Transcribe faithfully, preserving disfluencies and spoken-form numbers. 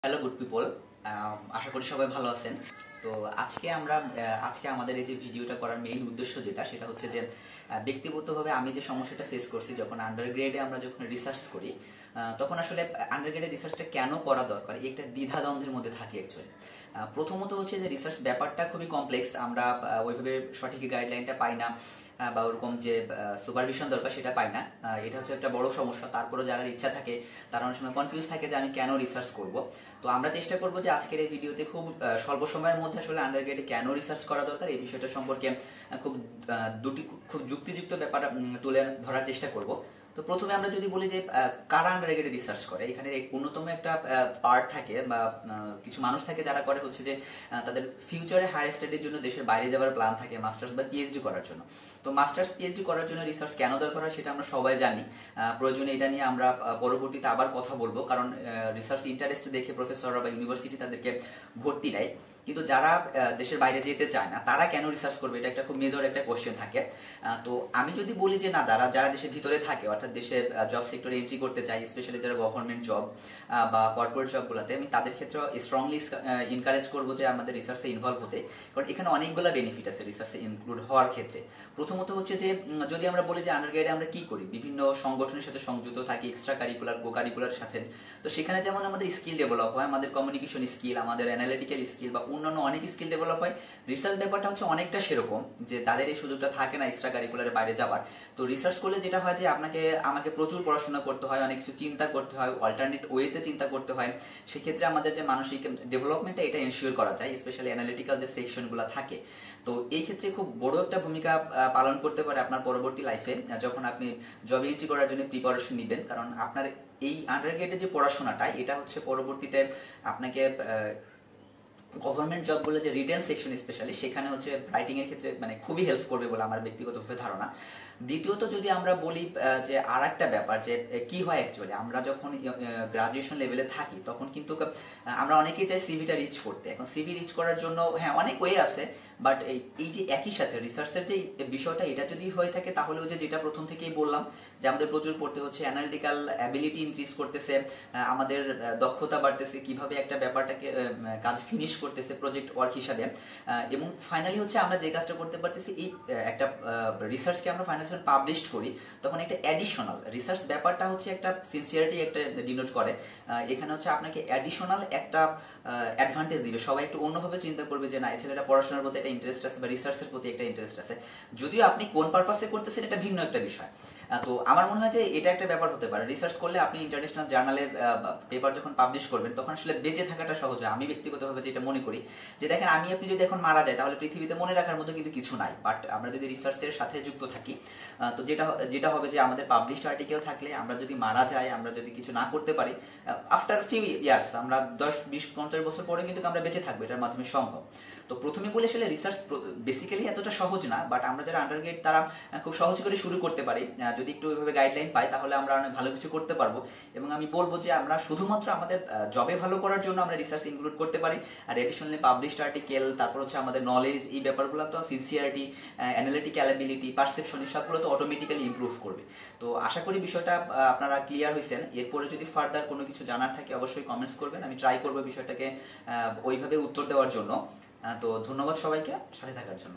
Hello good people, আশা করি সবাই ভালো আছেন। তো আজকে আমরা আহ, আজকে আমাদের এই যে ভিডিওটা করার মেইন উদ্দেশ্য যেটা সেটা হচ্ছে যে আহ, ব্যক্তিগতভাবে আমি যে সমস্যাটা ফেস করছি যখন আন্ডার গ্রেডে আমরা যখন রিসার্চ করি, আহ, তখন আসলে আন্ডার গ্রেডে রিসার্চটা কেন করা দরকার এই একটা দ্বিধাদ্বন্দ্বের মধ্যে থাকি অ্যাকচুয়ালি। প্রথমত হচ্ছে যে রিসার্চ ব্যাপারটা খুবই কমপ্লেক্স, আমরা আহ, ওইভাবে সঠিক গাইডলাইনটা পাই না, আহ, বা ওরকম যে সুপারভিশন দরকার সেটা পাই না। আহ, এটা হচ্ছে একটা বড় সমস্যা। তারপরে যারা ইচ্ছা থাকে তারা অনেক সময় কনফিউজ থাকে যে আমি কেন রিসার্চ করব। তো আমরা চেষ্টা করবো যে আজকের এই ভিডিওতে খুব আহ, স্বল্প সময়ের মধ্যে আসলে আন্ডারগ্রেডে কেন রিসার্চ করা দরকার এই বিষয়টা সম্পর্কে আহ, খুব আহ, দুটি খুব যুক্তিযুক্ত ব্যাপার উম, তুলে ধরার চেষ্টা করব। তো প্রথমে আমরা যদি বলি যে আহ, কারা আন্ডারগ্রেডে রিসার্চ করে, এখানে এক অন্যতম একটা পার্ট থাকে বা আহ, কিছু মানুষ থাকে যারা করে হচ্ছে যে আহ, তাদের ফিউচারে হায়ার স্টাডির জন্য দেশের বাইরে যাওয়ার প্ল্যান থাকে, মাস্টার্স বা পিএইচডি করার জন্য। তো মাস্টার্স পিএইচডি করার জন্য রিসার্চ কেন দরকার হয় সেটা আমরা সবাই জানি। আহ, প্রয়োজনে এটা নিয়ে আমরা আহ, পরবর্তীতে আবার কথা বলবো, কারণ রিসার্চ ইন্টারেস্ট দেখে প্রফেসররা বা ইউনিভার্সিটি তাদেরকে ভর্তি দেয়। কিন্তু যারা আহ, দেশের বাইরে যেতে চায় না তারা কেন রিসার্চ করবে, এটা একটা খুব মেজর একটা কোশ্চেন থাকে। আহ, তো আমি যদি বলি যে না, যারা যারা দেশের ভিতরে থাকে অর্থাৎ দেশে জব সেক্টরে এন্ট্রি করতে চায়, স্পেশালি যারা গভর্নমেন্ট জব বা কর্পোরেট জবগুলোতে, আমি তাদের ক্ষেত্রে স্ট্রংলি এনকারেজ করবো যে আমাদের রিসার্চে ইনভলভ হতে। কারণ এখানে অনেকগুলো বেনিফিট আছে রিসার্চে ইনক্লুড হওয়ার ক্ষেত্রে। প্রথমত হচ্ছে যে উম, যদি আমরা বলি যে আন্ডারগ্রেডে আমরা কি করি, বিভিন্ন সংগঠনের সাথে সংযুক্ত থাকি, এক্সট্রা কারিকুলার কো কারিকুলার সাথে। তো সেখানে যেমন আমাদের স্কিল ডেভেলপ হয়, আমাদের কমিউনিকেশন স্কিল, আমাদের অ্যানালিটিক্যাল স্কিল বা অন্যান্য অনেক স্কিল ডেভেলপ হয়। রিসার্চ ব্যাপারটা হচ্ছে অনেকটা সেরকম, যে যাদের এই সুযোগটা থাকে না এক্সট্রা কারিকুলারের বাইরে যাবার, তো রিসার্চ করলে যেটা হয় যে আপনাকে আমাকে প্রচুর পড়াশোনা করতে হয়, অনেক কিছু চিন্তা করতে হয়, অল্টারনেট ওয়েতে চিন্তা করতে হয়। সেক্ষেত্রে আমাদের যে মানসিক ডেভেলপমেন্টটা এটা এনশিওর করা যায়, স্পেশালি অ্যানালিটিক্যাল যে সেকশনগুলো থাকে। তো এই ক্ষেত্রে খুব বড় একটা ভূমিকা আহ, পালন করতে পারে আপনার পরবর্তী লাইফে যখন আপনি জব এন্ট্রি করার জন্য প্রিপারেশন নেবেন। কারণ আপনার এই আন্ডারগ্রেডের যে পড়াশোনাটা এটা হচ্ছে পরবর্তীতে আপনাকে গভর্নমেন্ট জবগুলো যে রিটেন সেকশন স্পেশালি সেখানে হচ্ছে রাইটিং এর ক্ষেত্রে মানে খুবই হেল্প করবে বলে আমার ব্যক্তিগতভাবে ধারণা। দ্বিতীয়ত যদি আমরা বলি আহ, যে আর একটা ব্যাপার যে আহ, কি হয় অ্যাকচুয়ালি, আমরা যখন গ্রাজুয়েশন লেভেলে থাকি তখন কিন্তু আহ, আমরা অনেকেই চাই সিভিটা রিচ করতে। এখন সিভি রিচ করার জন্য হ্যাঁ অনেক ওয়ে আছে, বাট এই এই যে একই সাথে রিসার্চের যে বিষয়টা এটা যদি হয়ে থাকে তাহলে ওই যে যেটা প্রথম থেকেই বললাম যে আমাদের প্রচুর পড়তে হচ্ছে, অ্যানালিটিক্যাল অ্যাবিলিটি ইনক্রিজ করতেছে, আহ, আমাদের আহ, দক্ষতা বাড়তেছে, কিভাবে একটা ব্যাপারটাকে আহ, কাজ ফিনিশ করতেছে প্রজেক্ট ওয়ার্ক হিসাবে। আহ, এবং ফাইনালি হচ্ছে আমরা যে কাজটা করতে পারতেছি এই আহ, একটা রিসার্চকে আমরা ফাইনালি যখন পাবলিশ করি তখন একটা অ্যাডিশনাল রিসার্চ ব্যাপারটা হচ্ছে একটা সিনসিয়ারিটি একটা ডিনোট করে। আহ, এখানে হচ্ছে আপনাকে অ্যাডিশনাল একটা অ্যাডভান্টেজ দিবে, সবাই একটু অন্যভাবে চিন্তা করবে যে না এই ছেলেটা পড়াশোনার প্রতি একটা ইন্টারেস্ট আছে বা রিসার্চের প্রতি একটা ইন্টারেস্ট আছে। যদিও আপনি কোন পারপাসে করতেছেন এটা ভিন্ন একটা বিষয়। আহ, তো আমার মনে হয় যে এটা একটা ব্যাপার হতে পারে, রিসার্চ করলে আপনি ইন্টারন্যাশনাল জার্নালে পেপার যখন পাবলিশ করবেন তখন আসলে বেঁচে থাকাটা সহজ হয়। আমি ব্যক্তিগতভাবে যেটা মনে করি যে দেখেন আমি আপনি যদি এখন মারা যায় তাহলে পৃথিবীতে মনে রাখার মতো কিন্তু কিছু নাই, বাট আমরা যদি রিসার্চের সাথে যুক্ত থাকি আহ, তো যেটা যেটা হবে যে আমাদের পাবলিশড আর্টিকেল থাকলে আমরা যদি মারা যাই, আমরা যদি কিছু না করতে পারি, আফটার ফিউ ইয়ার্স আমরা দশ বিশ পঞ্চাশ বছর পরে কিন্তু আমরা বেঁচে থাকবো, এটার মাধ্যমে সম্ভব। তো প্রথমে বলে আসলে রিসার্চ বেসিক্যালি এতটা সহজ না, বাট আমরা যারা আন্ডারগ্রেড তারা আহ, খুব সহজ করে শুরু করতে পারি। আহ, যদি একটু ওইভাবে গাইডলাইন পাই তাহলে আমরা অনেক ভালো কিছু করতে পারবো। এবং আমি বলবো যে আমরা শুধুমাত্র আমাদের জবে ভালো করার জন্য আমরা রিসার্চ ইনক্লুড করতে পারি, আর এডিশনালি পাবলিশড আর্টিকেল, তারপর হচ্ছে আমাদের নলেজ, এই ব্যাপারগুলো তো সিনসিয়ারিটি, অ্যানালিটিক্যাল অ্যাবিলিটি, পারসেপশন, সবগুলো তো অটোমেটিক্যালি ইমপ্রুভ করবে। তো আশা করি বিষয়টা আহ, আপনারা ক্লিয়ার হয়েছেন। এরপরে যদি ফার্দার কোনো কিছু জানার থাকে অবশ্যই কমেন্টস করবেন, আমি ট্রাই করবো বিষয়টাকে আহ, ওইভাবে উত্তর দেওয়ার জন্য। আহ, তো ধন্যবাদ সবাইকে সাথে থাকার জন্য।